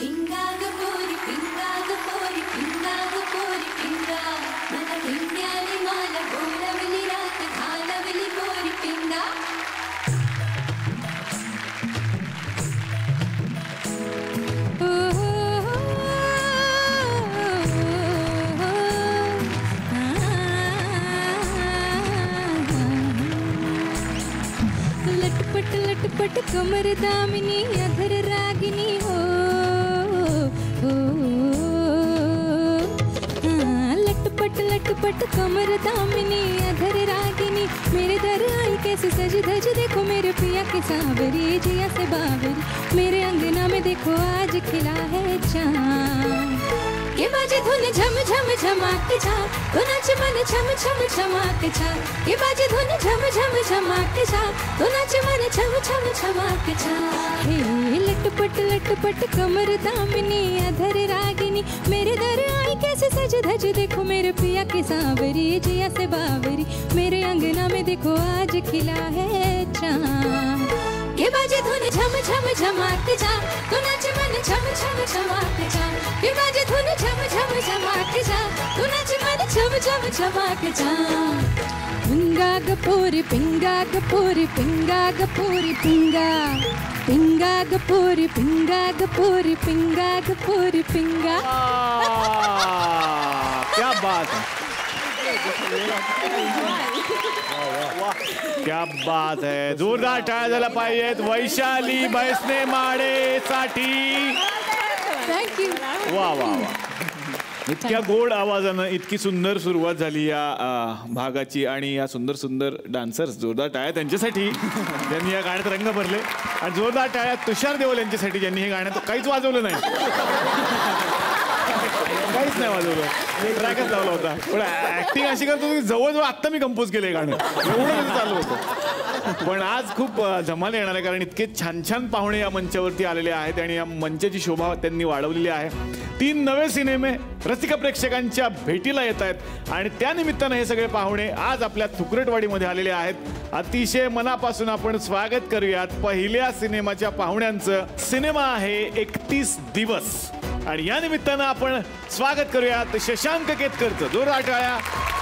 लटपट कमर दामिनी अधर रागिनी हो, लटपट कमर दामिनी अधर रागिनी, मेरे दर आई कैसे सज धज देखो मेरे पिया के सांवरी जिया से बावरी, मेरे अंगना में देखो आज खिला है चाँद, के बाजे धुन झम झम झमाक छा, तो नाच मन छम छम छमाक छा, के बाजे धुन झम झम झमाक छा, तो नाच मन छम छम छमाक छा। हे लटपट कमर दामिनी अधर रागिनी, मेरे दर आई कैसे सज धज देखो मेरे पिया के सांवरी जिया से बावरी, मेरे अंगना में देखो आज खिला है चाँद, के बाजे धुन झम झम झमाक छा, तो नाच मन छम छम छमाक छा, के बाजे धुन झम झम झमाक छा, तो नाच मन छम छम छमाक छा। पिंगा गपोरी पिंगा गपोरी पिंगा गपोरी पिंगा, पिंगा गपोरी पिंगा गपोरी पिंगा गपोरी पिंगा। क्या बात है, क्या बात है, जोरदार टाळ्या झाल्या पाहिजेत वैशाली भैसने माडे साठी। थँक्यू। वा वा वा, इतक्या गोड आवाजानं इतकी सुंदर सुरुवात झाली या भागाची, आणि या सुंदर सुंदर डान्सर्स, जोरदार टाळ्या त्यांच्यासाठी ज्यांनी या गाण्यात रंग भरले, आणि जोरदार टाळ्या तुषार देओल यांच्यासाठी ज्यांनी हे गाण्यात काहीच वाजवलं नाही, काहीच नाही वाजवलं, ट्रॅकच लावला होता, पण ऍक्टिंग अशी करतो की जवळजवळ आत्ता मी कंपोज केलंय गाणं, एवढं चालू होतं। पण आज खूप धमाल येणार आहे, कारण इतके छान छान पाहुणे या मंचावरती आलेले आहेत आणि या मंचाची शोभा त्यांनी वाढवलेली आहे। 3 नवे सिनेमे रसिक प्रेक्षकांच्या भेटीला येत आहेत, आणि त्यानिमित्तानं हे सगळे पाहुणे आज आपल्या थुकरटवाडीमध्ये आलेले आहेत। अतिशय मनापासून आपण स्वागत करूयात पहिल्या सिनेमाच्या पाहुण्यांचं। सिनेमा आहे 31 दिवस, आणि या निमित्तानं आपण स्वागत करूयात शशांक केतकरचं। जोरदार टाळ्या।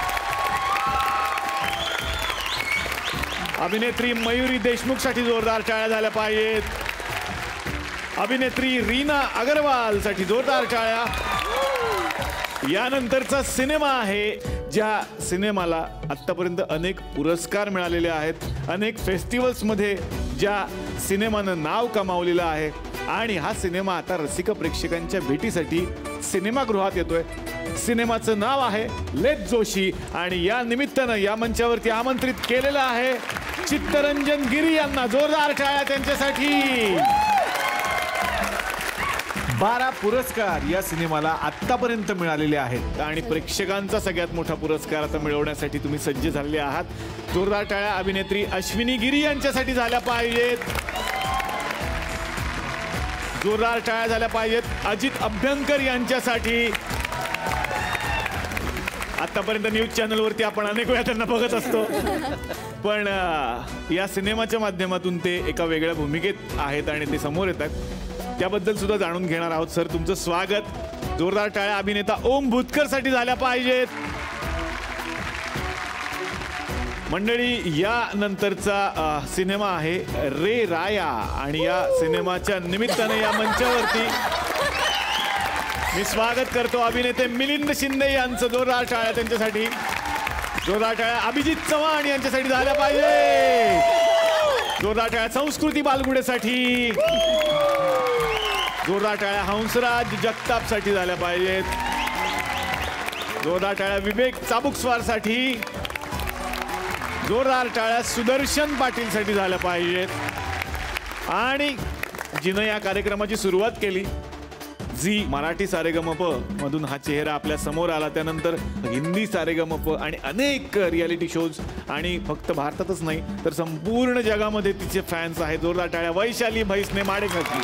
अभिनेत्री मयुरी देशमुख साठी जोरदार टाळ्या झाल्या पाहिजेत। अभिनेत्री रीना अग्रवाल साठी जोरदार टाळ्या। यानंतरचा सिनेमा आहे ज्या सिनेमाला आतापर्यंत अनेक पुरस्कार मिळालेले आहेत, अनेक फेस्टिवल्स मध्ये ज्या सिनेमानं नाव कमावलेलं आहे, आणि हा सिनेमा आता रसिक प्रेक्षकांच्या भेटीसाठी सिनेमागृहात येतोय। सिनेमाचं नाव आहे लेट जोशी, आणि या निमित्तानं या मंचावरती आमंत्रित केलेलं आहे चित्तरंजन गिरी यांना। जोरदार टाळ्या त्यांच्यासाठी। 12 पुरस्कार या सिनेमाला आतापर्यंत मिळालेले आहेत, आणि प्रेक्षकांचा सगळ्यात मोठा पुरस्कार आता मिळवण्यासाठी तुम्ही सज्ज झालेले आहात। जोरदार टाळ्या अभिनेत्री अश्विनी गिरी यांच्यासाठी झाल्या पाहिजेत। जोरदार टाळ्या झाल्या पाहिजेत अजित अभ्यंकर यांच्यासाठी। आतापर्यंत न्यूज चॅनलवरती आपण अनेक वेळा त्यांना बघत असतो, पण या सिनेमाच्या माध्यमातून ते एका वेगळ्या भूमिकेत आहेत आणि ते समोर येत आहेत, त्याबद्दल सुद्धा जाणून घेणार आहोत। सर, तुमचं स्वागत। जोरदार टाळ्या अभिनेता ओम भूतकर साठी झाल्या पाहिजेत। मंडळी, या नंतरचा सिनेमा आहे रे राया, आणि या सिनेमाच्या निमित्ताने या मंचावरती मी स्वागत करतो अभिनेते मिलिंद शिंदे यांचं। जोरदार टाळ्या त्यांच्यासाठी। जोरदार टाळ्या अभिजित चव्हाण यांच्यासाठी झाल्या पाहिजे। जोरदार टाळ्या संस्कृती बालगुडे साठी। जोरदार टाळ्या हंसराज जगताप साठी झाल्या पाहिजेत। जोरदार टाळ्या विवेक चाबुकस्वार साठी। जोरदार टाळ्या सुदर्शन पाटील साठी झाल्या पाहिजेत। आणि जिनं या कार्यक्रमाची सुरुवात केली, झी मराठी सारेगमप मधून हा चेहरा आपल्या समोर आला, त्यानंतर हिंदी सारेगमप आणि अनेक रियालिटी शोज, आणि फक्त भारतातच नाही तर संपूर्ण जगामध्ये तिचे फॅन्स आहेत। जोरदार टाळ्या वैशाली भैसने माडे साठी,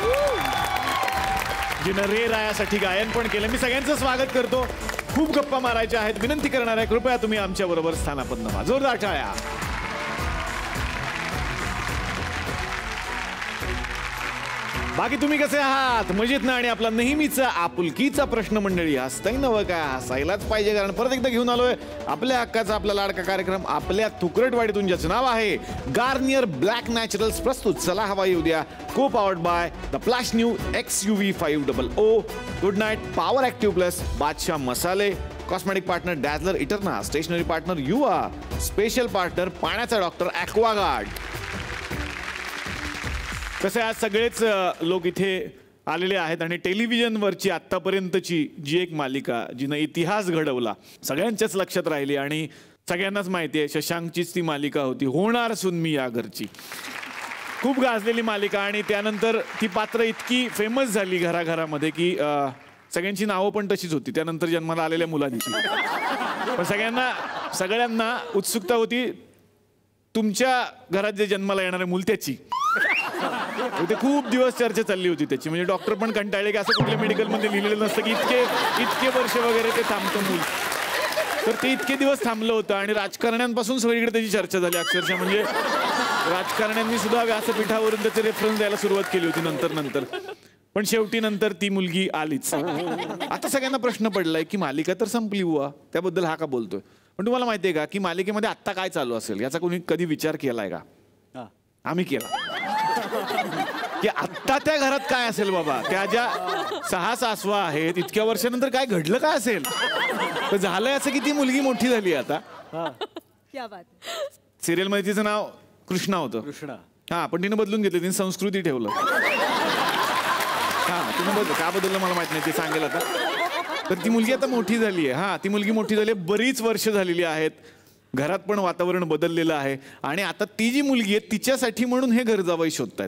जिनं रे रायासाठी गायन पण केलं। मी सगळ्यांचं स्वागत करतो। खूप गप्पा मारायच्या आहेत, विनंती करणार आहे कृपया तुम्ही आमच्या बरोबर स्थानापन्न व्हा। जोरदार टाळ्या। बाकी तुम्ही कसे आहात? मजेत ना? आणि आपला नेहमीचा आपुलकीचा प्रश्न मंडळी, हसताही नवं का? हसायलाच पाहिजे, कारण परत एकदा घेऊन आलोय आपल्या हक्काचा आपला लाडका कार्यक्रम आपल्या तुकरटवाडीतून, ज्याचं नाव आहे गार्नियर ब्लॅक नॅचरल्स प्रस्तुत चला हवा येऊ द्या, को powered by the flash new XUV 500 good night power active plus, Badshah मसाले, cosmetic partner डॅझलर इटर्ना, stationery partner Yuva, special partner पाण्याचा डॉक्टर ॲक्वागार्ड. कसं आज सगळेच लोक इथे आलेले आहेत आणि टेलिव्हिजनवरची आत्तापर्यंतची जी एक मालिका जिनं इतिहास घडवला, सगळ्यांच्याच लक्षात राहिली आणि सगळ्यांनाच माहिती आहे शशांकचीच ती मालिका होती, होणार सून मी या घरची. खूप गाजलेली मालिका आणि त्यानंतर ती पात्र इतकी फेमस झाली घराघरामध्ये की सगळ्यांची नावं पण तशीच होती त्यानंतर जन्माला आलेल्या मुलांची. पण सगळ्यांना उत्सुकता होती तुमच्या घरात जे जन्माला येणारे मूल त्याची. ते खूप दिवस चर्चा चालली होती त्याची, म्हणजे डॉक्टर पण कंटाळले की असं कुठल्या मेडिकलमध्ये लिहिलेलं नसतं की इतके वर्ष वगैरे ते थांबतं मूल. तर ते इतके दिवस थांबलं होतं आणि राजकारण्यांपासून सगळीकडे त्याची चर्चा झाली अक्षरशः. म्हणजे राजकारण्यांनी सुद्धा व्यासपीठावरून त्याचे रेफरन्स द्यायला सुरुवात केली होती नंतर. पण शेवटी नंतर ती मुलगी आलीच. आता सगळ्यांना प्रश्न पडलाय की मालिका तर संपली बुवा, त्याबद्दल हा का बोलतोय. पण तुम्हाला माहितीये का की मालिकेमध्ये आत्ता काय चालू असेल याचा कोणी कधी विचार केलाय का? आम्ही केला की आत्ता त्या घरात काय असेल बाबा. त्या ज्या 6 सासवा आहेत, इतक्या वर्षानंतर काय घडलं काय असेल. तर झालंय असं की ती मुलगी मोठी झाली आता. सिरियल मध्ये तिचं नाव कृष्णा होतं. हा, पण तिने बदलून घेतलं, तिने संस्कृती ठेवलं. हा, तिने बदल का बदललं मला माहित नाही, ते सांगेल आता. तर ती मुलगी आता मोठी झाली आहे. हा, ती मुलगी मोठी झाली आहे, बरीच वर्ष झालेली आहेत. घरात पण वातावरण बदललेलं आहे आणि आता ती जी मुलगी आहे तिच्यासाठी म्हणून हे घर जावई शोधतायत.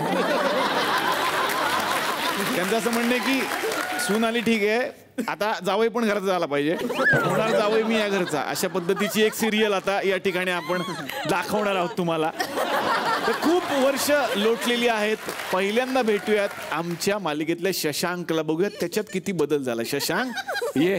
त्यांचं असं म्हणणं आहे की सून आली ठीक आहे, आता जावई पण घरात झाला पाहिजे, होणार जावई मी या घरचा. अशा पद्धतीची एक सिरियल आता या ठिकाणी आपण दाखवणार आहोत तुम्हाला. तर खूप वर्ष लोटलेली आहेत. पहिल्यांदा भेटूयात आमच्या मालिकेतल्या शशांकला, बघूयात त्याच्यात किती बदल झाला. शशांक ये.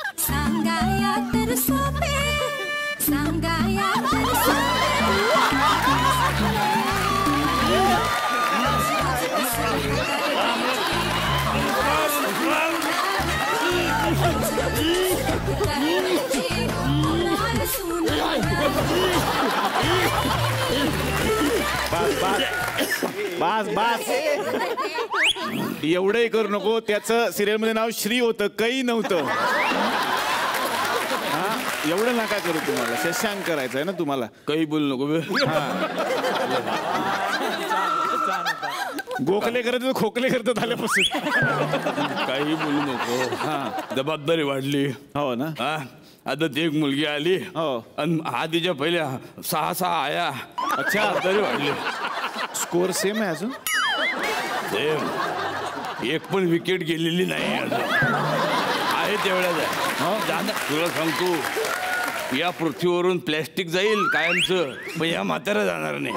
बस एवढंही करू नको. त्याचं सिरियल मध्ये नाव श्री होतं, काही नव्हतं. हा, एवढं नका करू. तुम्हाला शशांक करायचं आहे ना, तुम्हाला काही बोलू नको. गोखले करत खोकले करत आल्यापासून काही बोलू नको. हा, जबाबदारी वाढली. हो ना. हा, आता ती एक मुलगी आली. हो, आणि आधीच्या पहिल्या 6 आया. अच्छा, जबाबदारी वाढली. स्कोर सेम आहे अजून. सेम. एक पण विकेट गेलेली नाही अजून. आहे तेवढ्याच आहे. दादा तुला सांगतो, या पृथ्वीवरून प्लॅस्टिक जाईल कायमचं, पण या म्हातारा जाणार नाही.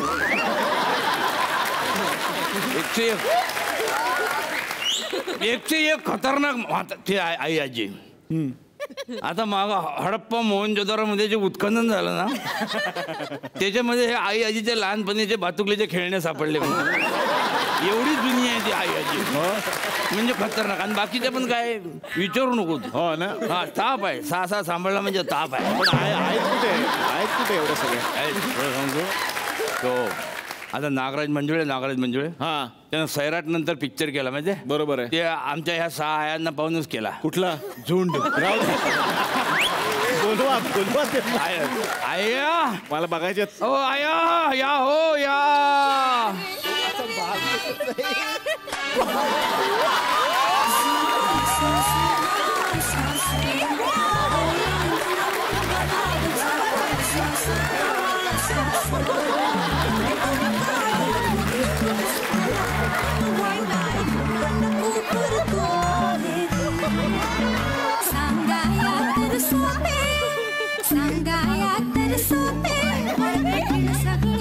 101 खतरनाक ते आई आजी. आता माग हडप्पा मोहनजोदारोमध्ये जे उत्खनन झालं ना, त्याच्यामध्ये हे आई आजीच्या लहानपणीचे बातुकलीचे खेळणे सापडले. एवढी दुनिया आहे ती आई आजी, म्हणजे खतरनाक. आणि बाकीच्या पण काय विचारू नको. हो ना. हा, ताप आहे. 6 सांभाळला म्हणजे ताप आहे. पण आहेत कुठे एवढं सगळं सांगतो तो. आता नागराज मंजुळे हा, त्यानं सैराट नंतर पिक्चर केला माहिती. बरोबर आहे. ते आमच्या ह्या 6 आयांना पाहूनच केला. कुठला? झुंड. बोलवा आया मला बघायचे. हो आया, या हो या.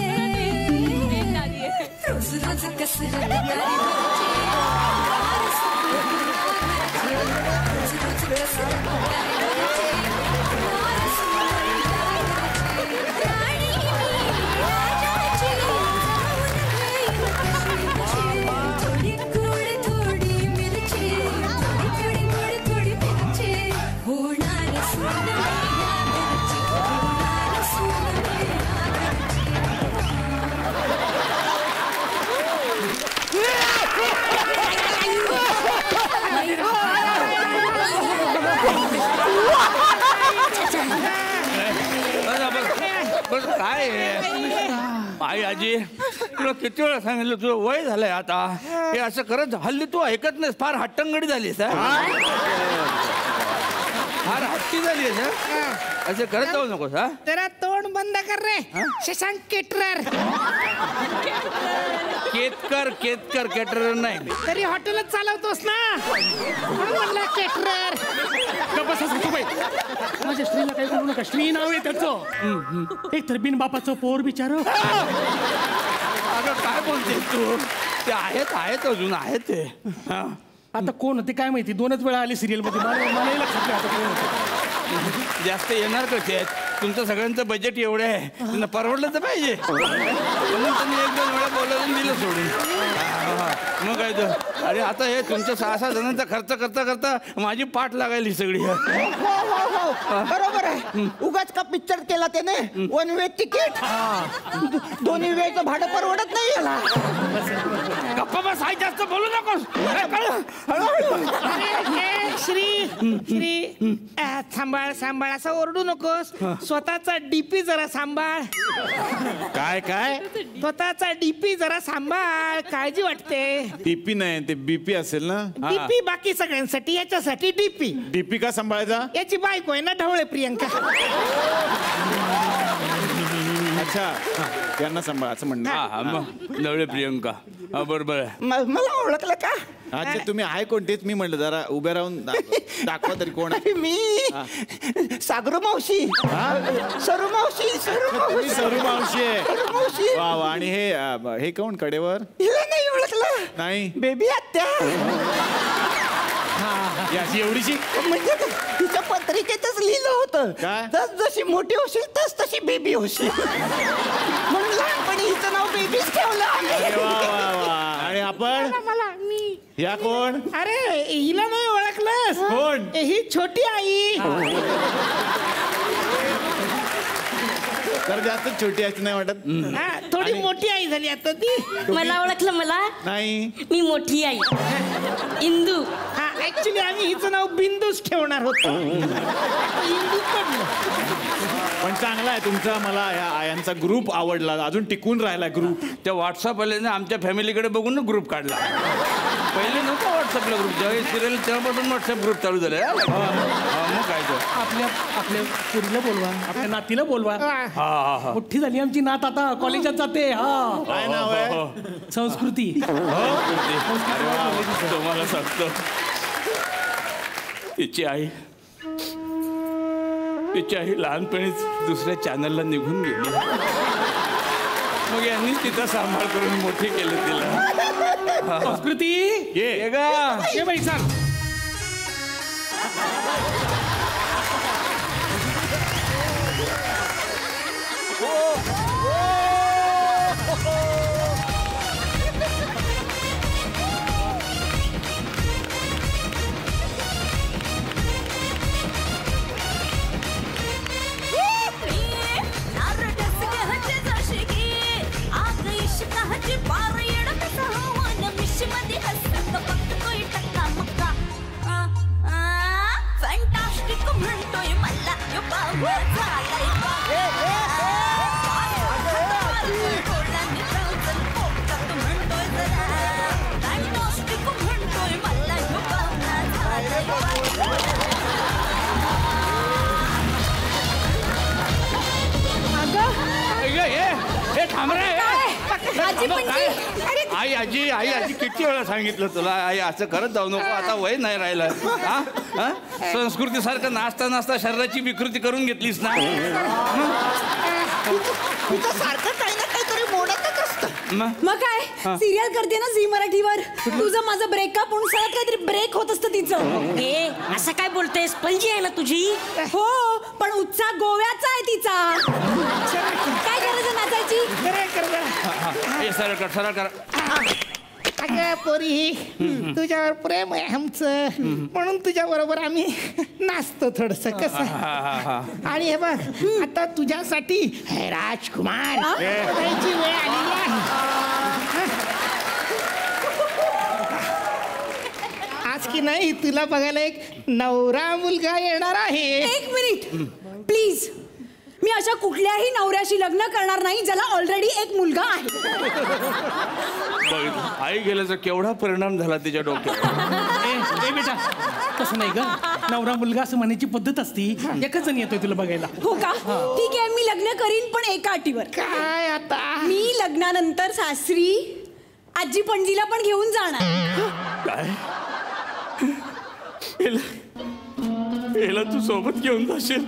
रोज कसरत काय आई आजी तुला किती वेळा सांगितलं तुझं वय झालंय आता हे असं करत हल्ली तू ऐकत नाहीस फार हट्टंगडी झालीस फार हट्टी झालीस असं करत जाऊ नकोस हा जरा तोंड बंद कर रे शशांक केटकर नाही तरी हॉटेलच चालवतोस ना म्हणून म्हणलं केटरर. माझ्या स्त्रीला काही करू नका. श्री नाव आहे त्याचं. एक तर बिन बापाचं पोर बिचार. अगं काय बोलतेस तू ते आहेत अजून आहेत ते आता कोण होते काय माहिती. 2च वेळा आले सिरियल मध्ये. मला लक्षात नाही आता कोण होते. जास्त येणार कसे आहेत तुमचं सगळ्यांचं बजेट एवढं आहे त्यांना परवडलं तर पाहिजे म्हणून त्यांनी 1-2 वेळा बोलावून दिलं सोडून. मग काय तर अरे आता हे तुमच्या 6-6 जणांचा खर्च करता करता माझी पाठ लागायली सगळी. बरोबर आहे. उगाच का पिक्चर केला त्याने 1 वे तिकीट. 2 वेळचं भाडं परवडत नाही याला. गप्पा बस आई जास्त बोलू नकोस. श्री सांभाळ सांभाळ असं ओरडू नकोस. स्वतःचा डीपी जरा सांभाळ. काय काय स्वतःचा डीपी जरा सांभाळ. काळजी वाटते. डीपी नाही ते बीपी असेल ना. डीपी बाकी सगळ्यांसाठी याच्यासाठी डीपी. डीपी का सांभाळायचा. याची बायको आहे ना ढवळे प्रियंका. अच्छा त्यांना सांभाळायचं म्हणणं. नवळे प्रियंका बरोबर आहे. मला ओळखलं का. अच्छा तुम्ही आहे कोणतेच मी म्हणलं जरा उभे राहून दाखवा तरी कोण आहे. मी सागर मावशी. सरू मावशी. सरू मावशी आहे. वा वा. आणि हे कोण कडेवर. हिला नाही ओळखलं. नाही बेबी आत्या. याची एवढीशी म्हणजे तिच्या पत्रिकेतच लिहिलं होतं काय? जशी मोठी होशील तशी बेबी होशील म्हणून लहानपणी हिचं नाव बेबीच ठेवलं आम्ही. वा वा वा. आणि आपण मला मी या कोण. अरे हिला नाही ओळखलंस. कोण. ही छोटी आई. तर जास्त छोटी आहे नाही वाटत. थोडी मोठी आई झाली आता ती. मला ओळखलं. मला नाही मी मोठी आई इंदू. हा ऍक्च्युली आम्ही हिचं नाव बिंदूच ठेवणार होतो. इंदू पडलं. पण चांगला आहे तुमचा. मला या आयांचा ग्रुप आवडला. अजून टिकून राहिला ग्रुप. त्या व्हॉट्सअप आले आमच्या फॅमिलीकडे बघून ना ग्रुप काढला. पहिले नव्हता व्हॉट्सअपला ग्रुप. जेव्हा सिरियल तेव्हापासून व्हॉट्सअप ग्रुप चालू झाले. मग काय तर आपल्या पुरीला बोलवा. आपल्या नातीला बोलवा. मोठी झाली आमची नात आता कॉलेजात जाते. हा काय नाव आहे. संस्कृती. तुम्हाला सांगतो तिची आई लहानपणीच दुसऱ्या चॅनलला निघून गेली. मग यांनी तिचा सांभाळ करून मोठी केली तिला. संस्कृती ये गा ये बाई सांग. आई आजी किती वेळा सांगितलं तुला आई असं करत जाऊ नको. आता वय नाही राहिलं. संस्कृती सारखं नाचता शरीराची विकृती करून घेतलीस ना. सारखं काही ना काहीतरी मोडतच असतं. मग काय सिरियल करते ना झी मराठीवर. तुझं माझं ब्रेकअप म्हणून सगळं काहीतरी ब्रेक होत असतं तिचं. ए असं काय बोलतेस. पलजी आहे ना तुझी. हो पण उत्साह गोव्याचा आहे तिचा. काय करायचं नाचायची. सरळ कर. अगं पोरी ही तुझ्यावर प्रेम आहे आमचं म्हणून तुझ्या बरोबर आम्ही नाचतो थोडस कसं. आणि हे बघ आता तुझ्यासाठी राजकुमार बघायची वेळ आलेली आहे. आज की नाही तुला बघायला एक नवरा मुलगा येणार आहे. एक मिनिट प्लीज. मी अशा कुठल्याही नवऱ्याशी लग्न करणार नाही ज्याला ऑलरेडी एक मुलगा आहे. आई गेल्याचा केवढा परिणाम झाला तिच्या डोक्यात. ए बेटा तसं नाही ग, नवरा मुलगा असं म्हणायची पद्धत असती. एकच जण येतोय तुला बघायला. हो का? ठीक आहे, मी लग्न करीन पण एका अटीवर. काय आता? मी लग्नानंतर सासरी आजी पणजीला पण घेऊन जाणार. काय तू सोबत घेऊन जाशील?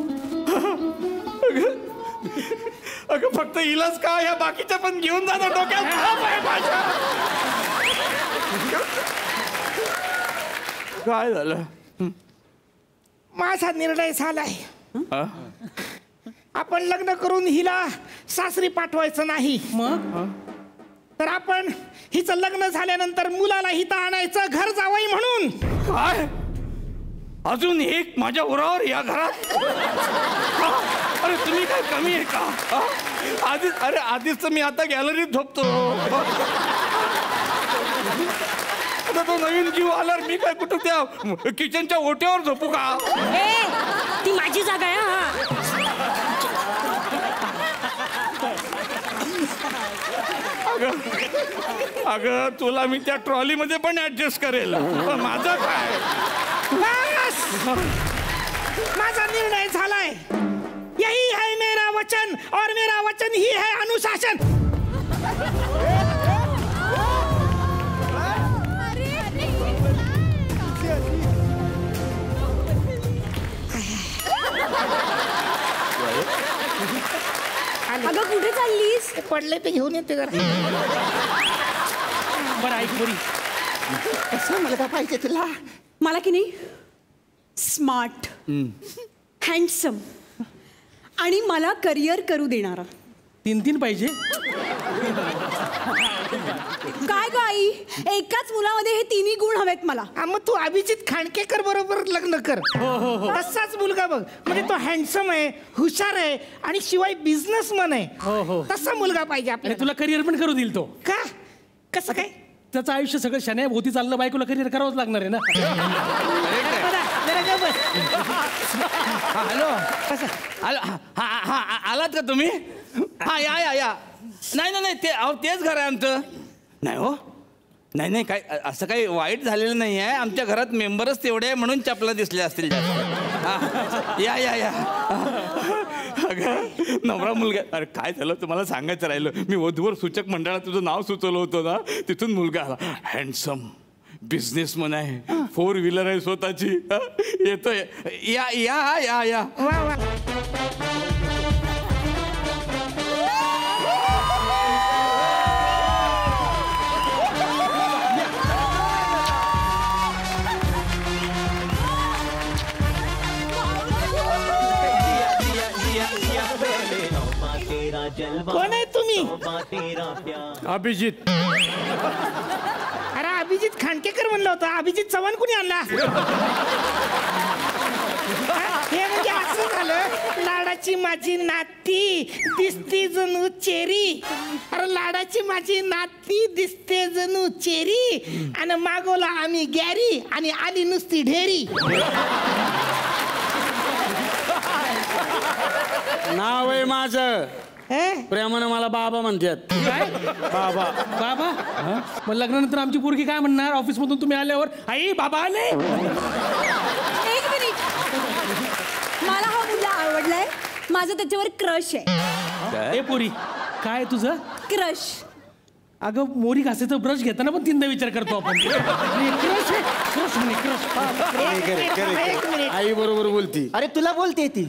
अगं फक्त हिलाच का, या बाकीच्या पण घेऊन जाणार. डोक्यात काय झालं? माझा निर्णय झालाय. आपण लग्न करून हिला सासरी पाठवायचं नाही. मग तर आपण हिचं लग्न झाल्यानंतर मुलाला हिथं आणायचं घर जावई म्हणून. काय अजून एक माझ्या उरावर या घरात? अरे तुम्ही काय कमी आहे का? आधीच तर मी आता गॅलरीत झोपतो. आता तो नवीन जीव आल्यावर मी काय कुठं त्या किचनच्या ओट्यावर झोपू का? ती माझी जागा आहे. अगं तुला मी त्या ट्रॉलीमध्ये पण ऍडजस्ट करेल. माझं काय? माझा निर्णय झालाय. यही है मेरा वचन और मेरा वचन ही है अनुशासन. अगं कुठे चाललीस? पडले ते घेऊन येते जरा. बरं ऐक बरी, कसं मुलगा पाहिजे तुला? मला की नाही स्मार्ट, हँडसम आणि मला करिअर करू देणारा. 3 पाहिजे. काय ग आई, एकाच मुलामध्ये हे 3 गुण हवेत मला. मग तू अभिजित खांडकेकर बरोबर लग्न कर. तसाच मुलगा बघ. म्हणजे तो हँडसम आहे, हुशार आहे आणि शिवाय बिझनेसमन आहे. तसा मुलगा पाहिजे आणि आपल्याला. तुला करिअर पण करू देईल तो. का? कसं काय? त्याचं आयुष्य सगळं शनाया भोवती चाललं, बायकोला करिअर करावंच लागणार आहे ना. हॅलो हॅलो, आलात का तुम्ही? हा या. नाही तेच घर आहे आमचं. नाही हो, नाही काय असं काही वाईट झालेलं नाही आहे. आमच्या घरात मेंबरच तेवढे आहे म्हणून चपला दिसल्या असतील जास्त. या. अगं नवरा मुलगा, अरे काय झालं तुम्हाला सांगायचं राहिलं. मी वधूवर सूचक मंडळात तुझं नाव सुचवलं होतं ना, तिथून मुलगा आला. हँडसम, बिझनेसमन आहे, 4 व्हीलर आहे स्वतःची. येतोय. या. वा. कोण आहे तुम्ही? अभिजित. अरे अभिजित खांडकेकर म्हणलं होतं. अभिजित चव्हाण कुणी आणला? हे म्हणजे असं झालं, लाडाची माझी नाती दिसती जणू चेरी. अरे लाडाची माझी नाती दिसते जणू चेरी आणि मागवला आम्ही गॅरी आणि आली नुसती ढेरी. नाव आहे माझं. प्रेमानं मला बाबा म्हणतात. काय बाबा? मग लग्नानंतर आमची पोरगी काय म्हणणार? ऑफिस मधून तुम्ही आल्यावर आई बाबा आले. एक मिनिट, मला हा मुलगा आवडलाय. माझं त्याच्यावर क्रश आहे. ए पोरी, काय तुझं क्रश? अगं मोरी घासायचं ब्रश घेताना पण 3दा विचार करतो आपण. क्रश आहे, क्रश म्हणे क्रश. एक मिनिट. आई बरोबर बोलती. अरे तुला बोलते ती.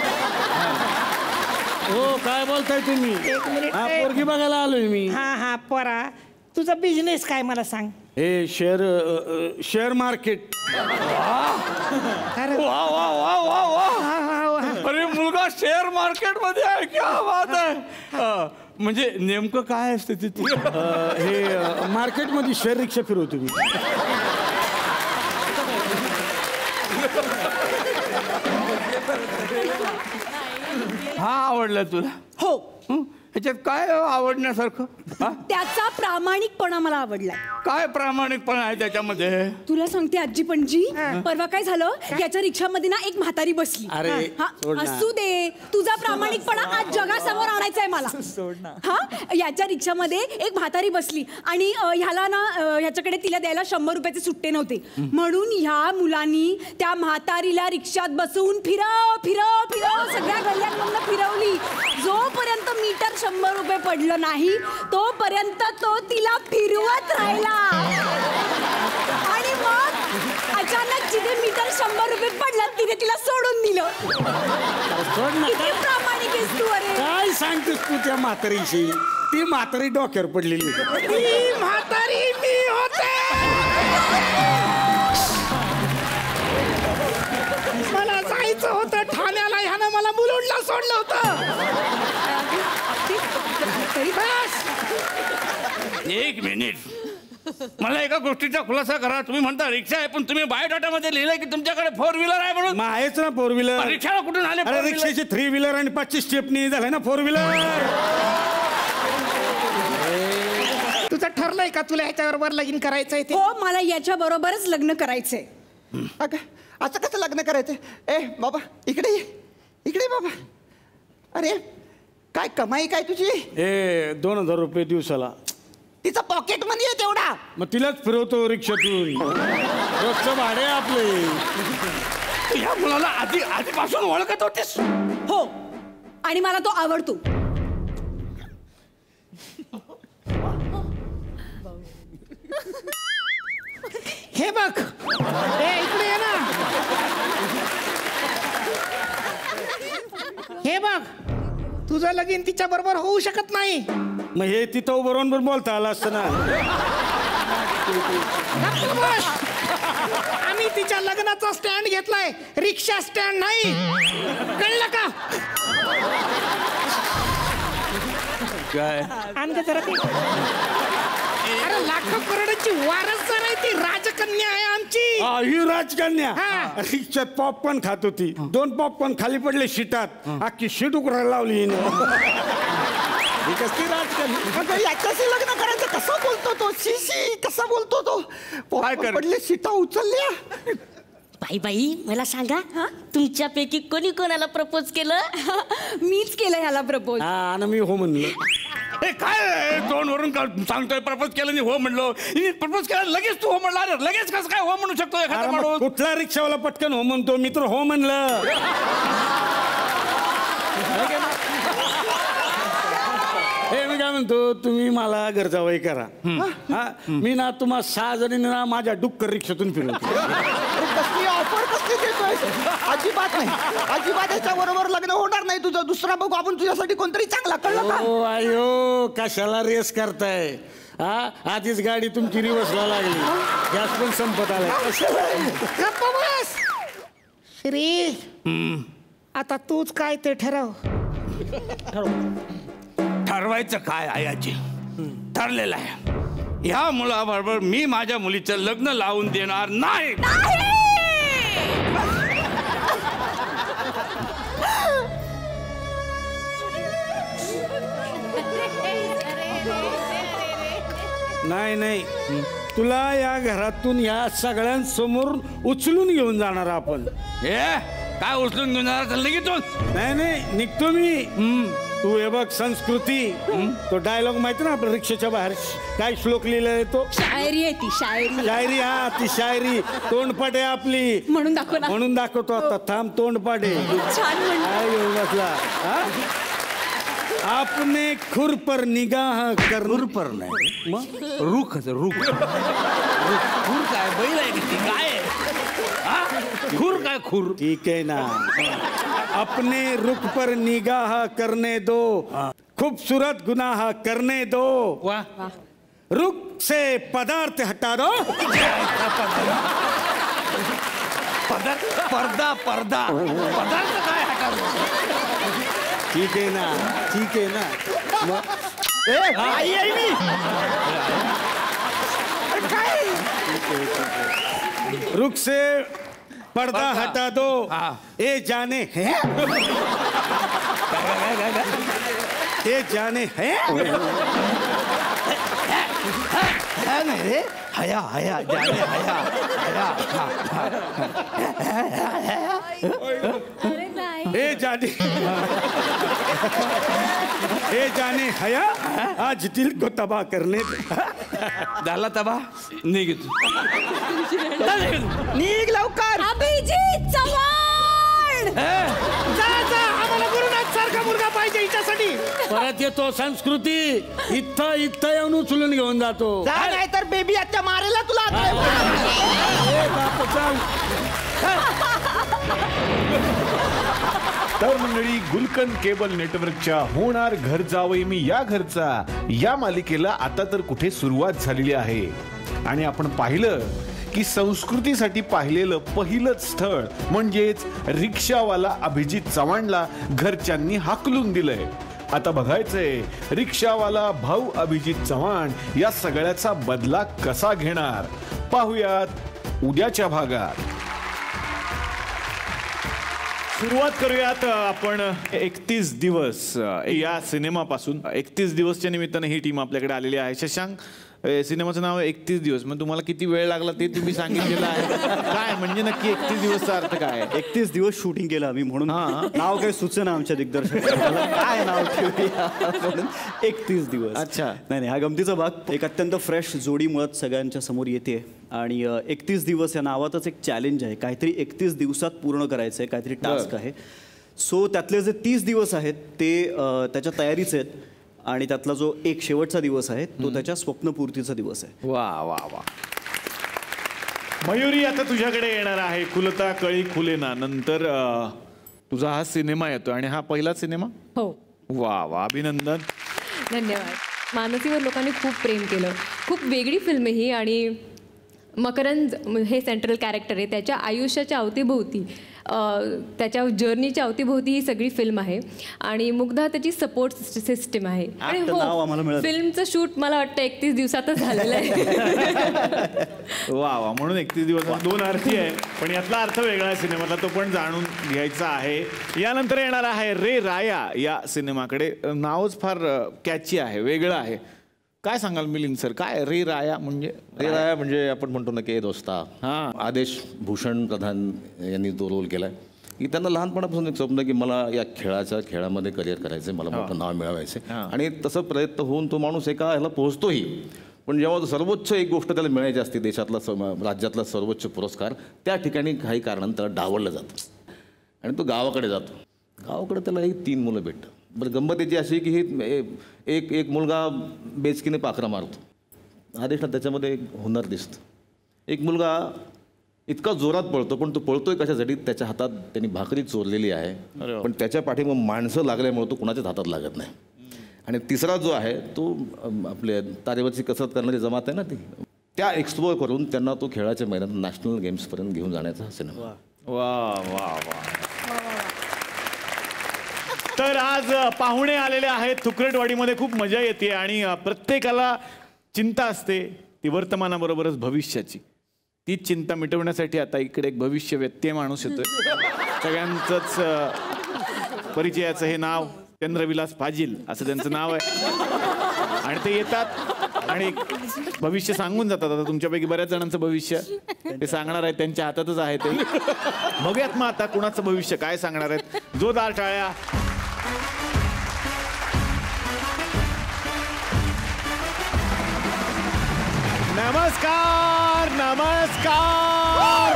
हो काय बोलताय तुम्ही? एक मिनिट. हा पोरगी बघायला आलोय मी. हा पोरा, तुझा बिझनेस काय मला सांग. हे शेअर मार्केट. अरे वा. अरे मुलगा शेअर मार्केट मध्ये आहे. क्या बात आहे. म्हणजे नेमकं काय असतं तिथे? हे मार्केटमध्ये शेअर रिक्षा फिरवतो मी. हा आवडला तुला? हो. ह्याच्यात काय आवडण्यासारखं? त्याचा प्रामाणिकपणा मला आवडला. काय प्रामाणिकपणा आहे त्याच्यामध्ये? तुला सांगते आजी पणजी, परवा काय झालं, याच्या रिक्षामध्ये ना एक म्हातारी बसली. अरे, असू दे, तुझा प्रामाणिकपणा आज जगासमोर आणायचा आहे मला. हा, याच्या रिक्षामध्ये एक म्हातारी बसली आणि ह्याला ना ह्याच्याकडे तिला द्यायला 100 रुपयाचे सुट्टे नव्हते, म्हणून ह्या मुलांनी त्या म्हातारीला रिक्षात बसवून फिरव फिरव फिरव सगळ्या गल्ल्यांमधून फिरवली. जोपर्यंत मीटर 100 रुपये पडलं नाही तोपर्यंत तो तिला फिरवत राहिला. आणि मग अचानक जिथे मीटर 100 रुपये पडलं तिथे तिला सोडून दिलं. किती प्रामाणिक आहेस तू. अरे काय सांगतेस तू त्या म्हातारीशी? ती म्हातारी डोक्यावर पडलेली. ती म्हातारी मी होते. मला जायचं होतं ठाण्याला, ह्यानं मला मुलुंडला सोडलं होतं. एक मिनिट, मला एका गोष्टीचा खुलासा करा. तुम्ही म्हणता रिक्षा आहे, पण तुम्ही बायोडाटामध्ये लिहिलंय की तुमच्याकडे 4 व्हीलर आहे म्हणून. आहेच ना 4 व्हीलर. रिक्षाला कुठून आले? अरे रिक्षाची 3 व्हीलर आणि 5ची स्टेपनी झालाय ना 4 व्हीलर. तुझं ठरलंय का तुला ह्याच्याबरोबर लगीन करायचंय ते? हो, मला याच्या बरोबरच लग्न करायचंय. असं कसं लग्न करायचं? ए बाबा इकडे ये, इकडे ये बाबा. अरे काय कमाई काय तुझी? 2000 रुपये दिवसाला. तिचा पॉकेट मनी आहे तेवढा. मग तिलाच फिरवतो रिक्षातून. रोजचं भाडे आपले. या मुलाला आधीपासून ओळखत होतेस? हो, आणि मला तो आवडतो. हे बघ, इकडे ये ना. हे बघ, तुझं लगीन तिच्या बरोबर होऊ शकत नाही. मग हे तिथं बरोबर बोलता आला असतं ना. आम्ही तिच्या लग्नाचा स्टँड घेतलाय, रिक्षा स्टँड नाही. कळलं का? काय आणखी जरा ते. अरे लाखो करोडची वारसदार आहे ती, राजकन्या आहे आमची. ही राजकन्या हा. रिक्षात पॉपकॉर्न खात होती. 2 पॉपकॉर्न खाली पडले शीटात. अख्खी शीट उकरायला लावली. कसली राजकन्या. याच्याशी लग्न करायचं कसं बोलतो तो? शी कसं बोलतो तो? पडले सीटा उचलल्या. बाई मला सांगा, तुमच्यापैकी कोणी कोणाला प्रपोज केलं? मीच केलं ह्याला प्रपोज. आणि मी हो म्हणलं. हे काय 2 वरून सांगतोय प्रपोज केलं नाही हो म्हणलो. प्रपोज केलं लगेच तू हो म्हणला. अरे लगेच कसं काय हो म्हणू शकतो एखादा माणूस? कुठला रिक्षावाला पटकन हो म्हणतो? मी तर हो म्हणलं. हे मी काय म्हणतो, तुम्ही मला घर जावई करा. मी ना तुम्हा 6 जणींना ना माझ्या डुक्कर रिक्षातून फिरवतो. कसली ऑफर कसली देतोय? अजिबात नाही, अजिबात याच्या बरोबर लग्न होणार नाही तुझं. दुसरा बघू आपण तुझ्यासाठी कोणतरी चांगला. कळलं का? ओ आयो, कशाला रेस करताय? आधीच गाडी तुमची रिवर्सला लागली, गॅस पण संपत आलाय. श्री, आता तूच काय ते ठरव. ठरवायचं काय आयाजी? ठरलेलं आहे. ह्या मुलाबरोबर मी माझ्या मुलीचं लग्न लावून देणार नाही. नाही नाही, तुला या घरातून या सगळ्यांसमोर उचलून घेऊन जाणार आपण. काय उचलून घेऊन जाणार? निघतो. नाही नाही, निघतो मी. तू हे बघ, संस्कृती तो डायलॉग माहिती ना आपल्या रिक्षाच्या बाहेर काय श्लोक लिहिलाय तो? शायरी आहे ती, शायरी. शायरी, हा ती शायरी. तोंडपाठ आहे आपली. म्हणून दाखव ना. म्हणून दाखवतो आता. थांब, तोंडपाठ आहे. छान येऊन बसला. आपने खुर पर निगाह कर. खुर पर नाही मग रुख. खुर काय बैल आहे की काय? खुर काय खुर? ठीक है ना. अपने रुख पर निगाह करने दो, खूबसूरत गुनाह करने दो. वाह. रुख से पदार्थ हटा दो. पर्दा पदार्थ काय हटा दो? ठीक है ना, ठीक है ना. रुख से पर्दा हटा दो. ए जाने हैं, ए जाने हैं. नाही रे, हया हया जाने हया ए जाने हया आज दिल को तबाह करने झाला तबा निघ निघ लवकर. अभिजित चव्हाण आम्हाला गुरुनाथ सारखा मुलगा पाहिजे हिच्यासाठी. परत येतो संस्कृती इथं येऊन उचलून घेऊन जातो. जा नाही तर बेबी आजच्या मारेला तुला. तर मंडळी, गुलकंद केबल नेटवर्कच्या होणार घर जावई मी या घरचा या मालिकेला आता तर कुठे सुरुवात झालेली आहे. आणि आपण पाहिलं की संस्कृतीसाठी पाहिलेलं पहिलंच स्थळ म्हणजेच रिक्षावाला अभिजित चव्हाणला घरच्यांनी हाकलून दिलंय. आता बघायचंय रिक्षावाला भाऊ अभिजित चव्हाण या सगळ्याचा बदला कसा घेणार. पाहुयात उद्याच्या भागात. सुरुवात करूयात आपण 31 दिवस या सिनेमापासून. 31 दिवसच्या निमित्ताने ही टीम आपल्याकडे आलेली आहे. शशांक, सिनेमाचं नाव आहे 31 दिवस. मग तुम्हाला किती वेळ लागला ते तुम्ही सांगितलेलं आहे. काय म्हणजे नक्की 31 दिवसचा अर्थ काय? 31 दिवस शूटिंग केलं आम्ही म्हणून नाव काही सुचना आमच्या दिग्दर्शकाला काय नाव ठेवूया म्हणून 31 दिवस. अच्छा. नाही हा गमतीचा भाग. एक अत्यंत फ्रेश जोडी मुळात सगळ्यांच्या समोर येते आणि 31 दिवस या नावातच एक चॅलेंज आहे. काहीतरी 31 दिवसात पूर्ण करायचं आहे, काहीतरी टास्क आहे. सो त्यातले जे 30 दिवस आहेत ते त्याच्या तयारीचे आहेत आणि त्यातला जो एक शेवटचा दिवस आहे तो त्याच्या स्वप्नपूर्तीचा दिवस आहे. वा वा वा. मयुरी, आता तुझ्याकडे येणार आहे. कुलता कळी खुलेना नंतर तुझा हा सिनेमा येतो आणि हा पहिला सिनेमा. हो. वा वा, अभिनंदन. धन्यवाद. मानसीवर लोकांनी खूप प्रेम केलं. खूप वेगळी फिल्म ही आणि मकरंद हे सेंट्रल कॅरेक्टर आहे. त्याच्या आयुष्याच्या अवतीभोवती, त्याच्या जर्नीच्या अवतीभोवती ही सगळी फिल्म आहे आणि मुग्धा त्याची सपोर्ट सिस्टम आहे. आणि हो, फिल्मचं शूट मला वाटतं 31 दिवसातच झालेलं आहे. वा वा. म्हणून 31 दिवस 2 अर्थी आहे, पण यातला अर्थ वेगळा आहे सिनेमातला, तो पण जाणून घ्यायचा आहे. यानंतर येणार आहे रे राया या सिनेमाकडे. नावच फार कॅची आहे, वेगळं आहे. काय सांगाल मिलिंद सर, काय रे राया म्हणजे? रे राया म्हणजे आपण म्हणतो ना की दोस्ता. आदेश भूषण प्रधान यांनी तो रोल केलाय की त्यांना लहानपणापासून एक स्वप्न की मला या खेळामध्ये करिअर करायचं, मला मोठं नाव मिळवायचं आणि तसं प्रयत्न होऊन तो माणूस एका ह्याला पोहोचतोही. पण जेव्हा सर्वोच्च एक गोष्ट त्याला मिळायची असते, देशातला राज्यातला सर्वोच्च पुरस्कार, त्या ठिकाणी काही कारणानं त्याला डावललं जातं आणि तो गावाकडे जातो. गावाकडे त्याला ही 3 मुलं भेटतं. बरं, गंमत याची अशी की ही एक मुलगा बेचकीने पाखरा मारतो. आदेशला त्याच्यामध्ये एक हुनर दिसतं. एक मुलगा इतका जोरात पळतो, पण तो पळतोय कशासाठी? त्याच्या हातात त्यांनी भाकरी चोरलेली आहे, पण त्याच्या पाठीमागे माणसं लागल्यामुळे तो कुणाच्याच हातात लागत नाही. आणि तिसरा जो आहे तो आपल्या तारेवरची कसरत करणारी जमात आहे ना, ती त्या एक्सप्लोअर करून त्यांना तो खेळाच्या मैदानात नॅशनल गेम्सपर्यंत घेऊन जाण्याचा हा सिनेमा. वा वा वा. तर आज पाहुणे आलेले आहेत. तुकरटवाडीमध्ये खूप मजा येते आणि प्रत्येकाला चिंता असते ती वर्तमानाबरोबरच भविष्याची. तीच चिंता मिटवण्यासाठी आता इकडे एक भविष्य व्यत्यय माणूस येतोय. सगळ्यांचंच परिचयाचं हे नाव चंद्रविलास पाजील असं त्यांचं नाव आहे आणि ते येतात आणि भविष्य सांगून जातात. आता तुमच्यापैकी बऱ्याच जणांचं भविष्य ते सांगणार आहे, त्यांच्या हातातच आहे ते. बघूयात मग आता कुणाचं भविष्य काय सांगणार आहेत. जोरदार टाळ्या. नमस्कार नमस्कार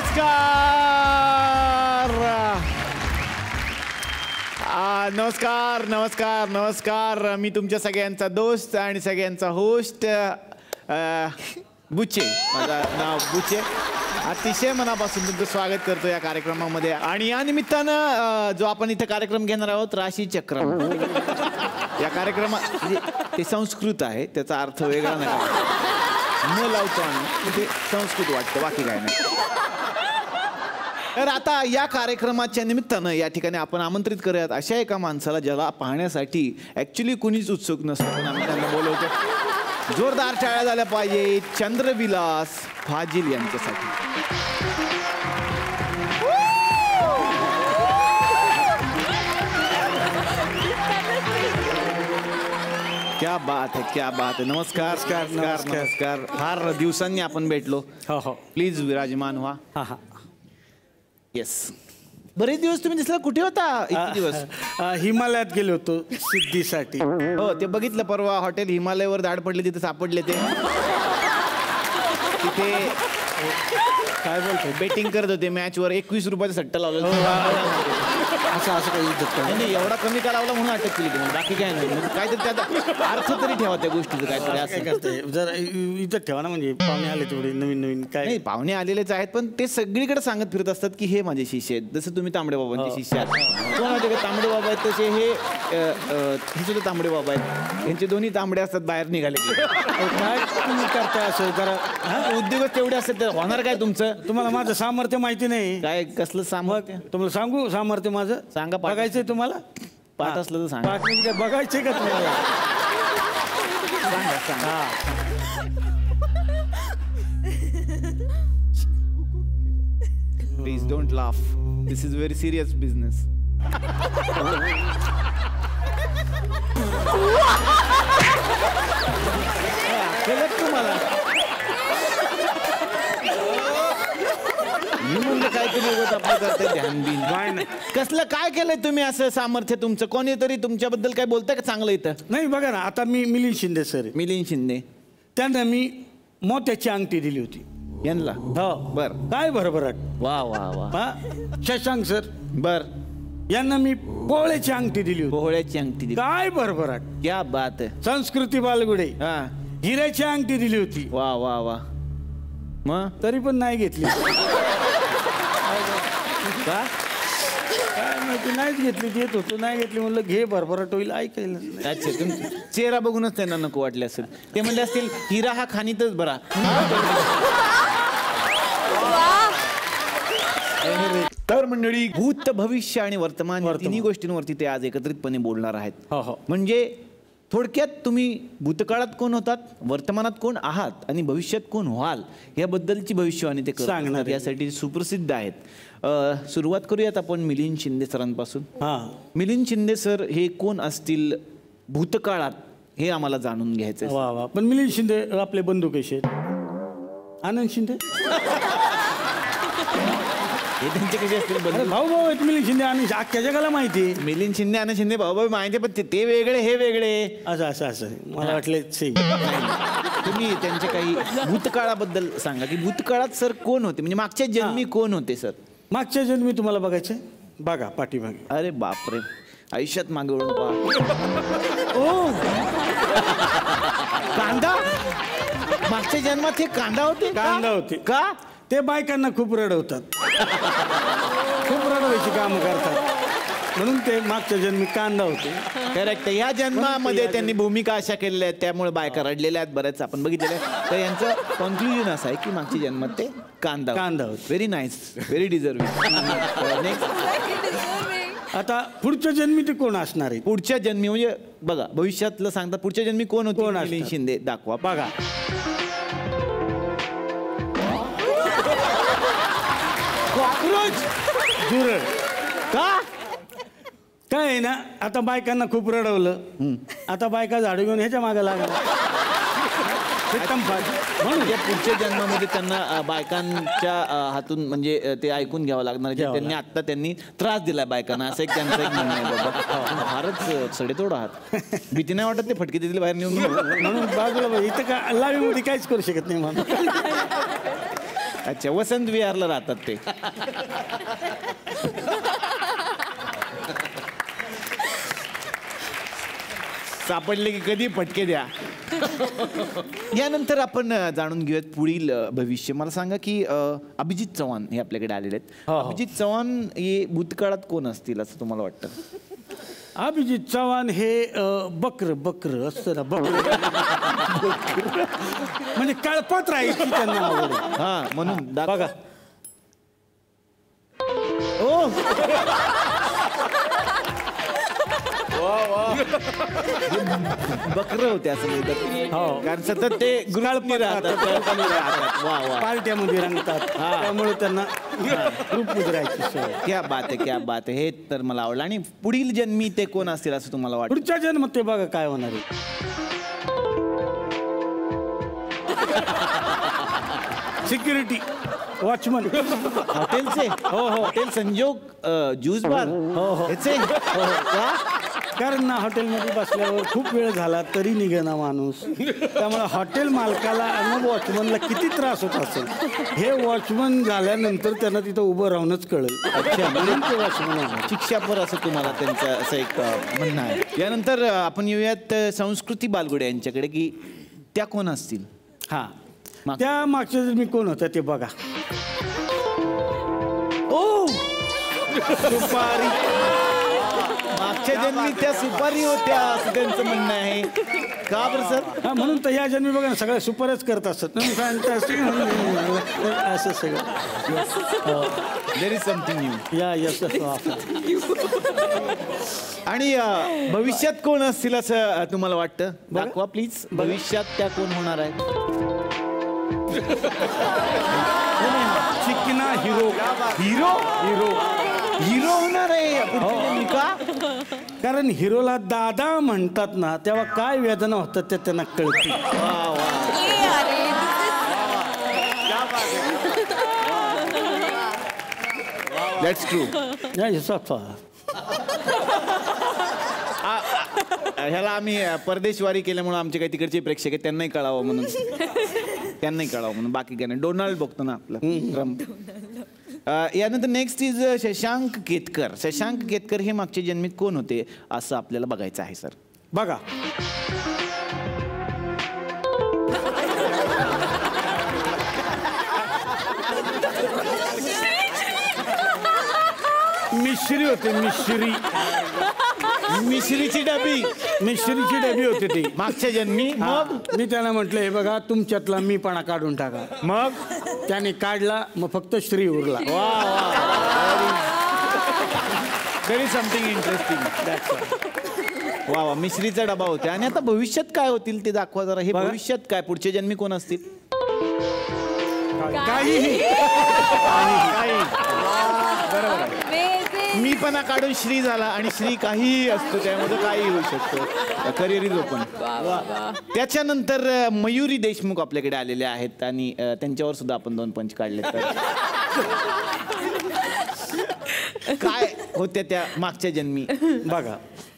नमस्कार नमस्कार नमस्कार नमस्कार. मी तुमच्या सगळ्यांचा दोस्त आणि सगळ्यांचा होस्ट बुचे. माझं नाव बुचे. अतिशय मनापासून तुमचं स्वागत करतो या कार्यक्रमामध्ये. आणि या निमित्तानं जो आपण इथे कार्यक्रम घेणार आहोत, राशी चक्र या कार्यक्रमात ते संस्कृत आहे, त्याचा अर्थ वेगळा नाही न लावतो आम्ही, ते संस्कृत वाटतं, बाकी काय नाही. तर आता या कार्यक्रमाच्या निमित्तानं या ठिकाणी आपण आमंत्रित करूयात अशा एका माणसाला ज्याला पाहण्यासाठी ॲक्च्युली कुणीच उत्सुक नसतं, पण आम्ही त्यांना बोलवतो. जोरदार टाळ्या झाल्या पाहिजे चंद्रविलास फाजील यांच्यासाठी. क्या बात आहे, क्या बात आहे. नमस्कार नमस्कार नमस्कार. फार दिवसांनी आपण भेटलो. हो हो. प्लीज विराजमान व्हा. हा हा. येस. बरेच दिवस तुम्ही दिसला, कुठे होता इतके दिवस? हिमालयात गेलो होतो सिद्धीसाठी. हो ते बघितलं परवा, हॉटेल हिमालयावर दाड पडले तिथे सापडले ते. तिथे काय बोलतो, बेटिंग करत होते मॅचवर. 21 रुपयाचा सट्टा लावला. असं काही इज्जत नाही एवढा कमी का लावला म्हणून अटक केली तुम्ही, बाकी काय नाही. काहीतरी त्याचा अर्थ तरी ठेवा त्या गोष्टीचं काहीतरी. असं करते जरा इज्जत ठेवा ना, म्हणजे पाहुणे आले तेवढे नवीन नवीन काय. नाही पाहुणे आलेलेच आहेत, पण ते सगळीकडे सांगत फिरत असतात की हे माझे शिष्य आहेत. जसं तुम्ही तांबडे बाबांचे शिष्य आहात. कोण माहिती का तांबडे बाबा आहेत तसे हे सुद्धा तांबडे बाबा आहेत. यांचे दोन्ही तांबडे असतात बाहेर निघाले की. काय तुम्ही करताय असं जरा. उद्योगच तेवढे असतात, होणार काय तुमचं? तुम्हाला माझं सामर्थ्य माहिती नाही काय कसलं सामर्थ्य? तुम्हाला सांगू सामर्थ्य माझं? सांगा. बघायचंय तुम्हाला? पाठ असलं तर सांगा. पाठ म्हणजे काय बघायचंय का तुम्हाला? सांगा सांगा. Please don't laugh, this is very serious business. तुम्हाला मी म्हणलं काहीतरी आपलं करते ध्यान बिन. कसलं काय केलंय तुम्ही असं सामर्थ्य तुमचं? कोणीतरी तुमच्याबद्दल काय बोलतंय का चांगलं इथं? नाही बघा ना, आता मी मिलिंद शिंदे सर. मिलिंद शिंदे त्यांना मी मोत्याची अंगठी दिली होती. यांना? हो. बर. काय भरभराट. वा वा वा. हा शशांक सर. बर. यांना मी पोहळ्याची अंगठी दिली होती. पोहळ्याची अंगठी दिली. काय भरभराट. क्या बात आहे. संस्कृती बालगुडे. हा हिऱ्याची अंगठी दिली होती. वा वा वा. मग तरी पण नाही घेतली. का? काय माहिती नाहीच घेतली. देत होतो नाही घेतली, म्हणलं घे भरभराट होईल. ऐकायला. अच्छा तुमचा चेहरा बघूनच त्यांना नको वाटले असेल. ते म्हणले असतील हिरा हा खाणीतच बरा. तर मंडळी, भूत भविष्य आणि वर्तमान तिन्ही गोष्टींवरती ते आज एकत्रितपणे बोलणार आहेत. म्हणजे थोडक्यात तुम्ही भूतकाळात कोण होतात, वर्तमानात कोण आहात आणि भविष्यात कोण व्हाल याबद्दलची भविष्यवाणी ते सांगणार. यासाठी सुप्रसिद्ध आहेत. सुरुवात करूयात आपण मिलिंद शिंदे सरांपासून. मिलिंद शिंदे सर हे कोण असतील भूतकाळात हे आम्हाला जाणून घ्यायचं. वा वा. पण मिलिंद शिंदे आपले बंधू कसे आहेत? आनंद शिंदे हे त्यांचे कसे असतील? भाऊ भाऊ आहेत मिलिंद शिंदे आणि अख्ख्या जगाला माहिती. मिलिंद शिंदे आनंद शिंदे भाऊ भाऊ माहिती, पण ते वेगळे हे वेगळे. असं असं असं मला वाटलं. तुम्ही त्यांच्या काही भूतकाळाबद्दल सांगा की भूतकाळात सर कोण होते, म्हणजे मागच्या जन्मी कोण होते सर? मागच्या जन्मी तुम्हाला बघायचं बघा पाठीमागे. अरे बापरे, आयुष्यात मागे वळून पहा. ओ कांदा. मागच्या जन्मात हे कांदा होते. कांदा होते का? ते बायकांना खूप रडवतात. खूप रडवायची कामं करतात म्हणून ते मागच्या जन्मी कांदा होते. करेक्ट. या जन्मामध्ये त्यांनी भूमिका अशा केलेल्या आहेत त्यामुळे बायका रडलेल्या आहेत बऱ्याच आपण बघितलेलं आहे. तर यांचं कन्क्लुजन असं आहे की मागच्या जन्मात ते कांदा होते. Very nice, very deserving. Next. आता पुढच्या जन्मी ते कोण असणार आहे? पुढच्या जन्मी म्हणजे बघा भविष्यातलं सांगतात पुढच्या जन्मी कोण होते. कोण मिलिंद शिंदे दाखवा बघा. कॉक्रोच. जुरळ. का? काय आहे ना, आता बायकांना खूप रडवलं. आता बायका झाडू घेऊन ह्याच्या मागे लागला. म्हणून या पुढच्या जन्मामध्ये त्यांना बायकांच्या हातून म्हणजे ते ऐकून घ्यावं लागणार. त्यांनी त्यांनी त्रास दिलाय बायकांना, असं एक त्यांचं एक म्हणणं आहे. बाबा फारच सडेतोड आहात. भीती नाही वाटत ते फटके देतील बाहेर नेऊन? म्हणून बाजूला इथं का लावीमध्ये काहीच करू शकत नाही म्हणून. अच्छा, वसंत विहारला राहतात ते. सापडले की कधी फटके द्या. यानंतर आपण जाणून घेऊयात पुढील भविष्य. मला सांगा की अभिजित चव्हाण हे आपल्याकडे आलेले आहेत. अभिजित चव्हाण हे भूतकाळात कोण असतील असं तुम्हाला वाटतं? अभिजित चव्हाण हे बकर असतं ना, बकर म्हणजे कळपत राहायची त्यांना आवड. हा म्हणून बघा. ओ बकर होते असं बोलतात. कारण सतत ते गुराळपणे राहतात. पार्ट्यामध्ये रंगतात. त्यामुळे त्यांना ग्रुप राहायची सवय. क्या बात आहे, क्या बात आहे. हे तर मला आवडलं. आणि पुढील जन्मी ते कोण असतील असं तुम्हाला वाटतं? पुढच्या जन्मात ते बघा काय होणार आहे. सिक्युरिटी वॉचमन हॉटेलचे हो हॉटेल संजोग ज्यूस बार ह्याचे कारण ना हॉटेलमध्ये बसल्यावर खूप वेळ झाला तरी निघेना माणूस, त्यामुळे हॉटेल मालकाला आणि वॉचमनला किती त्रास होत असेल हे वॉचमन झाल्यानंतर त्यांना तिथं उभं राहूनच कळेल. अच्छा, म्हणून ते वॉचमन आहे. शिक्षापर असं तुम्हाला त्यांचं असं एक म्हणणं आहे. यानंतर आपण येऊयात संस्कृती बालगुडे यांच्याकडे, की त्या कोण असतील? हां, त्या मागच्या जर मी कोण होत्या ते बघा. ओ सुपारी, मागच्या जन्मी त्या सुपारी होत्या असं त्यांचं म्हणणं आहे. का बरं सर? हां, म्हणून तर या जन्मी बघा ना सगळ्या सुपारच करत असतात असं सगळं. There is something new. या यस. आणि भविष्यात कोण असतील असं तुम्हाला वाटतं? दाखवा प्लीज. भविष्यात त्या कोण होणार आहेत? चिकना हिरो. हिरो हिरो हिरो होणार आहे का? कारण हिरोला दादा म्हणतात ना तेव्हा काय वेदना होतात ते त्यांना कळते. That's true. ह्याला आम्ही परदेशवारी केल्यामुळे आमचे काही तिकडचे प्रेक्षक आहेत त्यांनाही कळावं म्हणून बाकी काय नाही. डोनाल्ड बघतो ना आपलं ट्रम्प. यानंतर नेक्स्ट इज शशांक केतकर. शशांक केतकर हे मागच्या जन्मीत कोण होते असं आपल्याला बघायचं आहे सर. बघा, मिश्री होते. मिश्रीची डबी होती ती मागच्या जन्मी. मग मी त्याला म्हटलं हे बघा तुमच्यातला मीपणा काढून टाका. मग त्याने काढला, मग फक्त श्री उरला. Very something interesting. वा, मिश्रीचा डबा होता. आणि आता भविष्यात काय होतील ते दाखवा जरा. हे भविष्यात काय, पुढच्या जन्मी कोण असतील? काही बरोबर. मीपणा काढून श्री झाला आणि श्री काहीही असतो, त्यामध्ये काही होऊ शकतो. Career is open. त्याच्यानंतर मयुरी देशमुख आपल्याकडे आलेले आहेत आणि त्यांच्यावर सुद्धा आपण 2 पंच काढले. तर काय होत्या त्या मागच्या जन्मी बघा.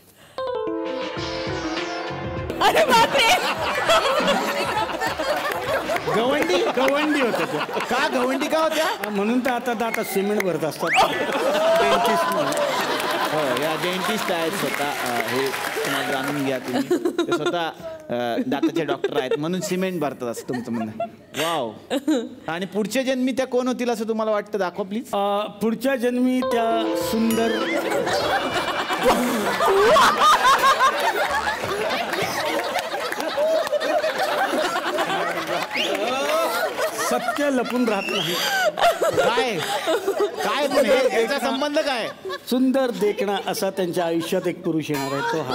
गवंडी होत्या त्या. का गवंडी का होत्या? म्हणून तर आता दातात सिमेंट भरत असतात. हो, या डेंटिस्ट आहेत स्वतः. हे तुम्हाला जाणून घ्या तुम्ही. ते स्वतः दाताचे डॉक्टर आहेत म्हणून सिमेंट भरतात असं तुमचं म्हणणं. वाव. आणि पुढच्या जन्मी त्या कोण होतील असं तुम्हाला वाटतं? दाखवा प्लीज. पुढच्या जन्मी त्या सुंदर सत्य लपून राहत नाही. काय पण याचा संबंध काय? सुंदर देखणा असा त्यांच्या आयुष्यात एक पुरुष येणार आहे तो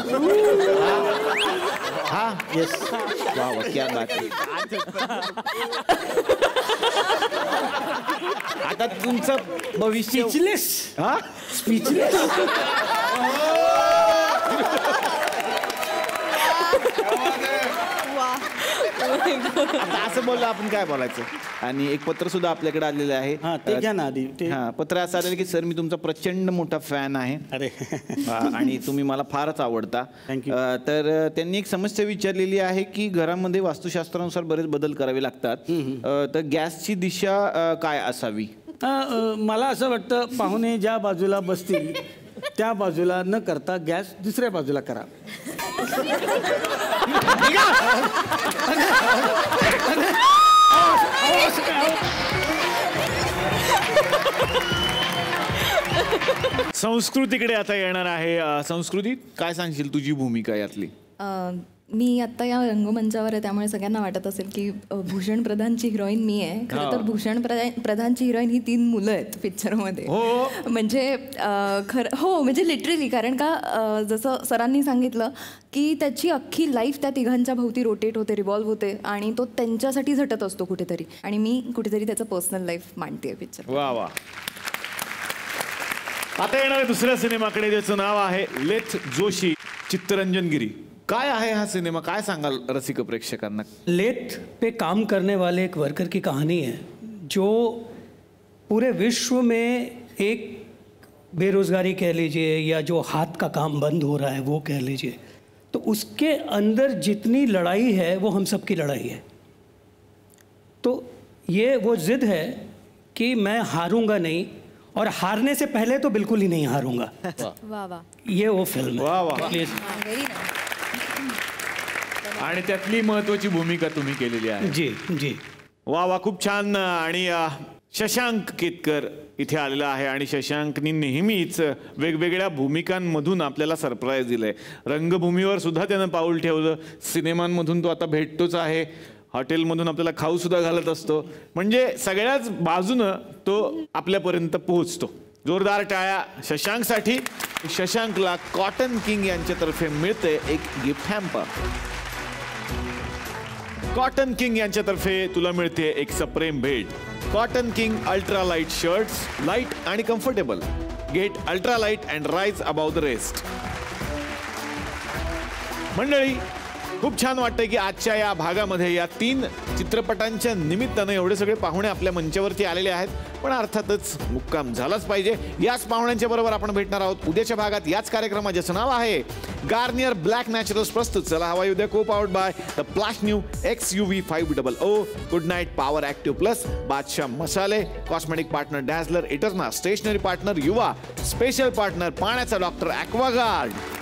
हा. येस. वा, क्या बात आहे. आता तुमचं भविष्य स्पीचलेस. आता असं बोललं आपण काय बोलायचं. आणि एक पत्र सुद्धा आपल्याकडे आलेलं आहे. ते घ्या ना आधी. पत्र असं आलेलं की सर मी तुमचा प्रचंड मोठा फॅन आहे. अरे आणि तुम्ही मला फारच आवडता. तर त्यांनी एक समस्या विचारलेली आहे की घरामध्ये वास्तुशास्त्रानुसार बरेच बदल करावे लागतात. तर गॅसची दिशा काय असावी? मला असं वाटतं पाहुणे ज्या बाजूला बसतील त्या बाजूला न करता गॅस दुसऱ्या बाजूला करा. संस्कृतीकडे आता येणार आहे. संस्कृती, काय सांगशील तुझी भूमिका यातली? मी आता या रंगमंचावर आहे त्यामुळे सगळ्यांना वाटत असेल की भूषण प्रधानची हिरोईन मी आहे. खरं तर भूषण प्रधानची हिरोईन ही 3 मुलं आहेत पिक्चरमध्ये. म्हणजे हो म्हणजे लिटरली. कारण का जसं सरांनी सांगितलं की त्याची अख्खी लाईफ त्या तिघांच्या भोवती रोटेट होते, रिव्हॉल्व्ह होते आणि तो त्यांच्यासाठी झटत असतो कुठेतरी. आणि मी कुठेतरी त्याचं पर्सनल लाईफ मांडते पिक्चर. वा वा. आता येणाऱ्या दुसऱ्या सिनेमाकडे ज्याचं नाव आहे लेथ जोशी चित्तरंजनगिरी. काय आहे हा सिनेमा? काय सांगाल रसिक प्रेक्षकांना? लेथ पे काम करने वाले एक वर्कर की कहानी है जो पूरे विश्व में एक बेरोजगारी कह लीजिए या जो हाथ का काम बंद हो रहा है वो कह लीजिए, तो उसके अंदर जितनी लड़ाई है वो हम सबकी लड़ाई है। तो ये वो जिद है कि मैं हारूंगा नहीं, और हारने से पहले तो बिल्कुल ही नहीं हारूंगा। वाह वाह, ये वो फिल्म है। वाह वाह, व्हेरी नाइस। आणि त्यातली महत्वाची भूमिका तुम्ही केलेली आहे। जी जी, वा वा, खूप छान। आणि शशांक केतकर इथे आलेला आहे आणि शशांकनी नेहमीच वेगवेगळ्या भूमिकांमधून आपल्याला सरप्राईज दिलंय। रंगभूमीवर सुद्धा त्यानं पाऊल ठेवलं, सिनेमांमधून तो आता भेटतोच आहे, हॉटेलमधून आपल्याला खाऊ सुद्धा घालत असतो, म्हणजे सगळ्याच बाजूनं तो आपल्यापर्यंत पोहोचतो। जोरदार टाळ्या शशांकसाठी। शशांकला कॉटन किंग यांच्यातर्फे मिळते एक गिफ्ट हॅम्पर। कॉटन किंग यांच्यातर्फे तुला मिळते एक सप्रेम भेट। Cotton king ultra light shirts, light आणि comfortable. Get ultra light and rise about the rest. मंडळी, खूप छान वाटतंय की आजच्या या भागामध्ये या 3 चित्रपटांच्या निमित्तानं एवढे सगळे पाहुणे आपल्या मंचावरती आलेले आहेत, पण अर्थातच मुक्काम झालाच पाहिजे। याच पाहुण्यांच्या बरोबर आपण भेटणार आहोत उद्याच्या भागात याच कार्यक्रमात, ज्याचं नाव आहे गार्नियर ब्लॅक नॅचरल्स प्रस्तुत चला हवा येऊ द्या, को powered by the plush new XUV 500, good night power active plus, Badshah मसाले, cosmetic partner डॅझलर, इटर्ना, stationery partner Yuva, special partner पाण्याचा डॉक्टर ॲक्वागार्ड।